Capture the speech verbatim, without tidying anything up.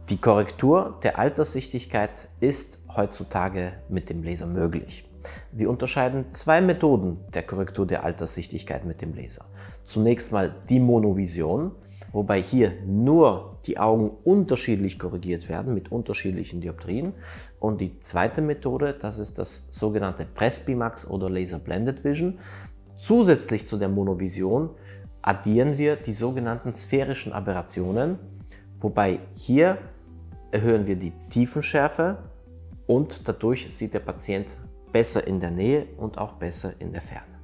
Die Korrektur der Alterssichtigkeit ist heutzutage mit dem Laser möglich. Wir unterscheiden zwei Methoden der Korrektur der Alterssichtigkeit mit dem Laser. Zunächst mal die Monovision, wobei hier nur die Augen unterschiedlich korrigiert werden mit unterschiedlichen Dioptrien. Und die zweite Methode, das ist das sogenannte Presbymax oder Laser Blended Vision. Zusätzlich zu der Monovision addieren wir die sogenannten sphärischen Aberrationen, wobei hier erhöhen wir die Tiefenschärfe und dadurch sieht der Patient besser in der Nähe und auch besser in der Ferne.